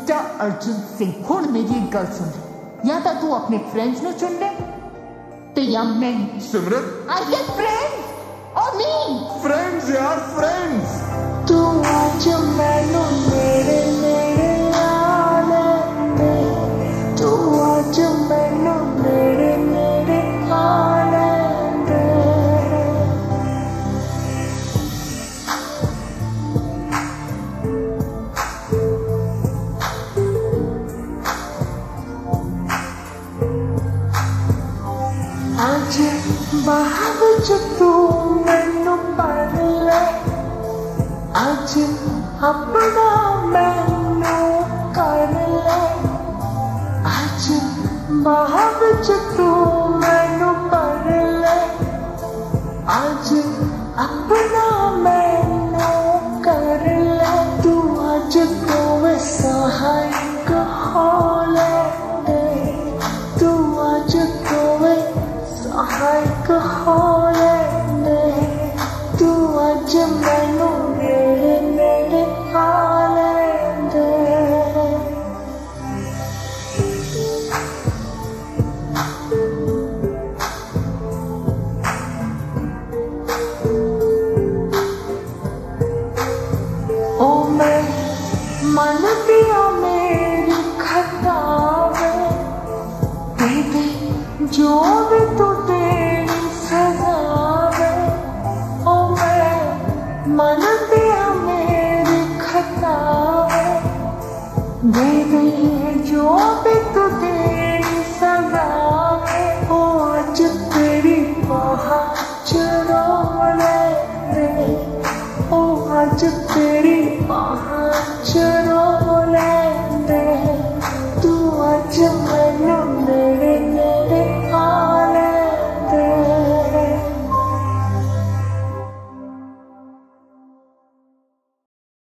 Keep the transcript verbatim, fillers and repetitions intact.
Mister Arjun Singh हुण मेरी गल सुन, या तो तू अपने फ्रेंड्स नु चुन ले ते या मैं। सिमरत आई सेड फ्रेंड्स और मी फ्रेंड्स यार फ्रेंड्स। तू आज मैनू मेरे मेरे नाल दे, तू आज मैनू मेरे मेरे नाल दे। आज बाहर च तू मैनू पर ले, आज अपना मैनू कर ले। आज बाहर च तू मैनू पर ले, आज अपना मैनू कर ले। तू आज कोवे सहायक हो ले दे, तू आज कोवे सहायक हो ले दे। तू आज मैनू मेरे मेरे हाल दे। ओ मैं मन दिया मेरी खता वे, दे दे जो भी तू तेरी सजा वे। ओ मैं मन दिया मेरी खता वे, दे दे जो भी तू तेरी सजा वे। ओ आज तेरी पहुंच रो ले दे, ओ आज तेरी पहुंच